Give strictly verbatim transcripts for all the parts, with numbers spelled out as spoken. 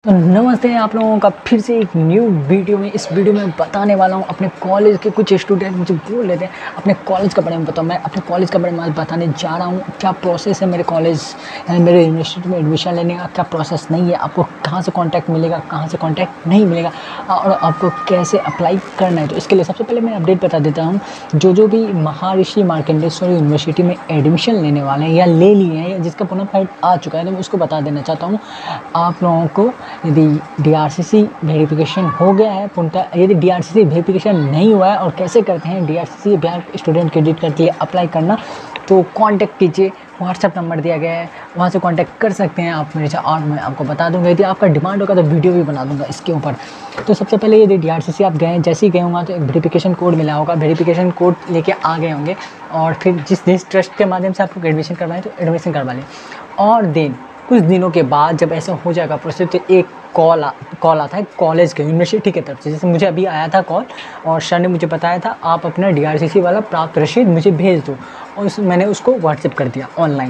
तो नमस्ते आप लोगों का फिर से एक न्यू वीडियो में। इस वीडियो में बताने वाला हूँ अपने कॉलेज के कुछ स्टूडेंट मुझे बोल लेते हैं अपने कॉलेज के बारे में बताओ। मैं अपने कॉलेज के बारे में आज बताने जा रहा हूँ, क्या प्रोसेस है मेरे कॉलेज यानी मेरे यूनिवर्सिटी में एडमिशन लेने का, क्या प्रोसेस नहीं है, आपको कहाँ से कॉन्टैक्ट मिलेगा, कहाँ से कॉन्टैक्ट नहीं मिलेगा और आपको कैसे अप्लाई करना है। तो इसके लिए सबसे पहले मैं अपडेट बता देता हूँ, जो जो भी महर्षि मार्कंडेश्वर यूनिवर्सिटी में एडमिशन लेने वाले हैं या ले लिए हैं या जिसका बोनाफाइड आ चुका है, तो मैं उसको बता देना चाहता हूँ आप लोगों को। यदि डीआरसीसी वेरिफिकेशन हो गया है पूर्णतः, यदि डीआरसीसी वेरिफिकेशन नहीं हुआ है और कैसे करते हैं DRCC Bihar student credit card के लिए अप्लाई करना, तो कांटेक्ट कीजिए, व्हाट्सएप नंबर दिया गया है, वहाँ से कांटेक्ट कर सकते हैं आप मेरे से और मैं आपको बता दूंगा। यदि आपका डिमांड होगा तो वीडियो भी बना दूंगा इसके ऊपर। तो सबसे पहले यदि डीआरसीसी आप गए, जैसे ही गए होंगे तो एक वेरिफिकेशन कोड मिला होगा, वेरिफिकेशन कोड लेके आ गए होंगे और फिर जिस जिस ट्रस्ट के माध्यम से आपको एडमिशन करवाएं तो एडमिशन करवा लें। और देन कुछ दिनों के बाद जब ऐसा हो जाएगा प्रोसेस, तो एक कॉल आ कॉल आता है कॉलेज के यूनिवर्सिटी की तरफ से। जैसे मुझे अभी आया था कॉल और सर ने मुझे बताया था आप अपना डीआरसीसी वाला प्राप्त रसीद मुझे भेज दो, और उस मैंने उसको व्हाट्सएप कर दिया ऑनलाइन।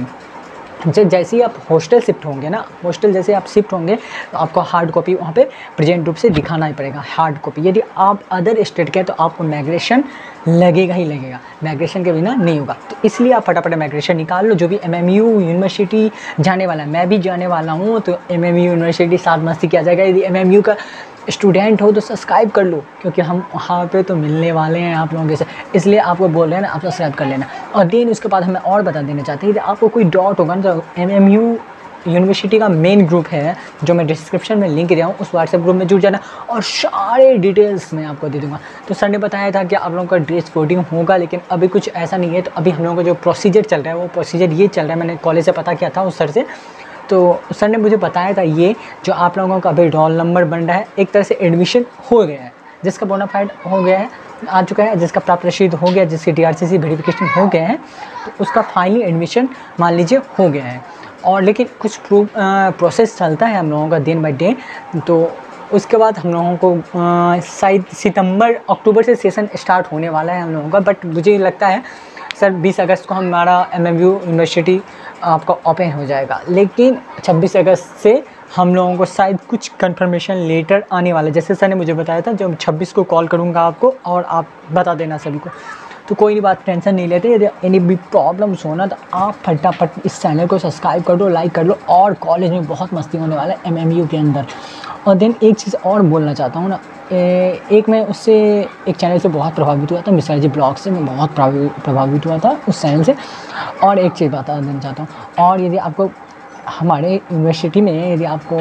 जब जैसे ही आप हॉस्टल शिफ्ट होंगे ना, हॉस्टल जैसे आप शिफ्ट होंगे तो आपको हार्ड कॉपी वहाँ पे प्रेजेंट रूप से दिखाना ही पड़ेगा, हार्ड कॉपी। यदि आप अदर स्टेट के तो आपको माइग्रेशन लगेगा ही लगेगा, माइग्रेशन के बिना नहीं होगा। तो इसलिए आप फटाफट माइग्रेशन निकाल लो। जो भी एमएमयू यूनिवर्सिटी जाने वाला है, मैं भी जाने वाला हूँ, तो एमएमयू यूनिवर्सिटी साथ मस्ती किया जाएगा। यदि एमएमयू का स्टूडेंट हो तो सब्सक्राइब कर लो, क्योंकि हम वहाँ पे तो मिलने वाले हैं आप लोगों के साथ, इसलिए आपको बोल रहे हैं ना, आप सब्सक्राइब कर लेना। और देन उसके बाद हमें और बता देना चाहते हैं, यदि आपको कोई डाउट होगा ना, तो एमएमयू यूनिवर्सिटी का मेन ग्रुप है जो मैं डिस्क्रिप्शन में लिंक दिया हूँ, उस व्हाट्सएप ग्रुप में जुड़ जाना और सारे डिटेल्स मैं आपको दे दूँगा। तो सर ने बताया था कि आप लोगों का ड्रेस कोडिंग होगा, लेकिन अभी कुछ ऐसा नहीं है। तो अभी हम लोगों का जो प्रोसीजर चल रहा है वो प्रोसीजर ये चल रहा है, मैंने कॉलेज से पता किया था उस सर से, तो सर ने मुझे बताया था ये जो आप लोगों का अभी रोल नंबर बन रहा है, एक तरह से एडमिशन हो गया है, जिसका बोनाफाइड हो गया है, आ चुका है, जिसका प्राप्त रसीद हो गया, जिसकी डीआरसीसी वेरिफिकेशन हो गया है, तो उसका फाइनली एडमिशन मान लीजिए हो गया है। और लेकिन कुछ प्रोसेस चलता है हम लोगों का दिन बाई डे। तो उसके बाद हम लोगों को शायद सितंबर अक्टूबर से सेशन स्टार्ट होने वाला है हम लोगों का, बट मुझे लगता है सर बीस अगस्त को हमारा एमएमयू यूनिवर्सिटी आपका ओपन हो जाएगा, लेकिन छब्बीस अगस्त से हम लोगों को शायद कुछ कंफर्मेशन लेटर आने वाला है। जैसे सर ने मुझे बताया था, जो छब्बीस को कॉल करूंगा आपको और आप बता देना सभी को। तो कोई नहीं बात, टेंशन नहीं लेते। यदि एनी भी प्रॉब्लम्स हो ना, तो आप फटाफट इस चैनल को सब्सक्राइब कर दो, लाइक कर लो। और कॉलेज में बहुत मस्ती होने वाला है एमएमयू के अंदर। और देन एक चीज़ और बोलना चाहता हूँ ना, ए, एक मैं उससे एक चैनल से बहुत प्रभावित हुआ था, मिश्रा जी ब्लॉग से मैं बहुत प्रभावित हुआ था उस चैनल से। और एक चीज़ बता देना चाहता हूँ, और यदि आपको हमारे यूनिवर्सिटी में यदि आपको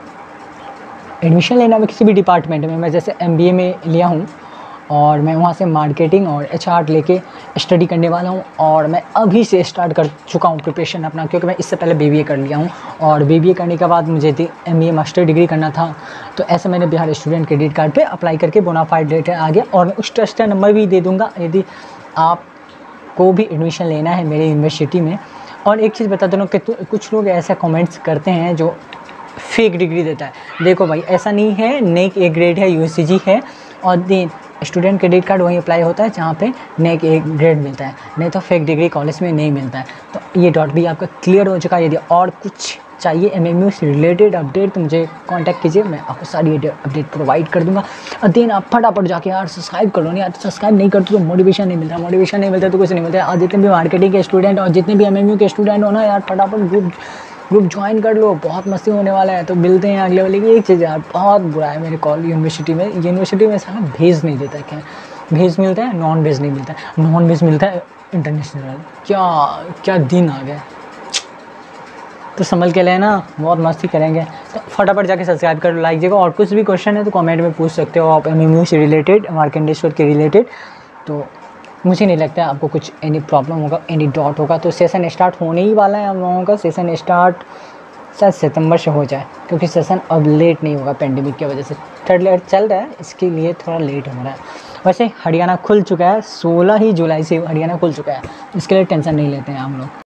एडमिशन लेना है किसी भी डिपार्टमेंट में, मैं जैसे एमबीए में लिया हूँ और मैं वहाँ से मार्केटिंग और एचआर लेके स्टडी करने वाला हूँ, और मैं अभी से स्टार्ट कर चुका हूँ प्रिपरेशन अपना, क्योंकि मैं इससे पहले बीबीए कर लिया हूँ और बीबीए करने के बाद मुझे एमबीए मास्टर डिग्री करना था। तो ऐसे मैंने बिहार स्टूडेंट क्रेडिट कार्ड पे अप्लाई करके बोनाफाइड लेटर आ गया, और मैं उस ट्रस्ट का नंबर भी दे दूँगा यदि आपको भी एडमिशन लेना है मेरे यूनिवर्सिटी में। और एक चीज़ बता दूँ कि कुछ लोग ऐसे कमेंट्स करते हैं जो फेक डिग्री देता है। देखो भाई, ऐसा नहीं है, नेक ए ग्रेड है, यूसीजी है, और देन स्टूडेंट क्रेडिट कार्ड वहीं अप्लाई होता है जहाँ पे नेक ए ग्रेड मिलता है, नहीं तो फेक डिग्री कॉलेज में नहीं मिलता है। तो ये डॉट भी आपका क्लियर हो चुका है। यदि और कुछ चाहिए एमएमयू से रिलेटेड अपडेट तो मुझे कांटेक्ट कीजिए, मैं आपको सारी अपडेट प्रोवाइड कर दूंगा। और देन आप फटाफट जाके यार सब्सक्राइब कर लो, नहीं यार सब्सक्राइब नहीं करते तो मोटिवेशन नहीं मिलता, मोटिवेशन नहीं मिलता तो कुछ नहीं मिलता। और जितने भी मार्केटिंग के स्टूडेंट और जितने भी एमएमयू के स्टूडेंट हो ना यार, फटाफट ग्रुप ग्रुप ज्वाइन कर लो, बहुत मस्ती होने वाला है। तो मिलते हैं अगले वाले की। एक चीज़ यार बहुत बुरा है मेरे कॉलेज यूनिवर्सिटी में, यूनिवर्सिटी में सारा भेज नहीं देता है। क्या भेज मिलता है, नॉन भेज नहीं मिलता है, नॉन भेज मिलता है इंटरनेशनल। क्या क्या दिन आ गए, तो संभल के लेना, बहुत मस्ती करेंगे। तो फटाफट जाके सब्सक्राइब कर लो, लाइक देगा। और कुछ भी क्वेश्चन है तो कमेंट में पूछ सकते हो आप एमएमयू से रिलेटेड, मार्कंडेश्वर के रिलेटेड। तो मुझे नहीं लगता है आपको कुछ एनी प्रॉब्लम होगा, एनी डाउट होगा। तो सेशन स्टार्ट होने ही वाला है हम लोगों का, सेशन स्टार्ट शायद सितंबर से हो जाए, क्योंकि सेशन अब लेट नहीं होगा पेंडेमिक की वजह से। थर्ड लेयर चल रहा है, इसके लिए थोड़ा लेट हो रहा है। वैसे हरियाणा खुल चुका है, सोलह ही जुलाई से हरियाणा खुल चुका है, इसके लिए टेंशन नहीं लेते हैं हम लोग।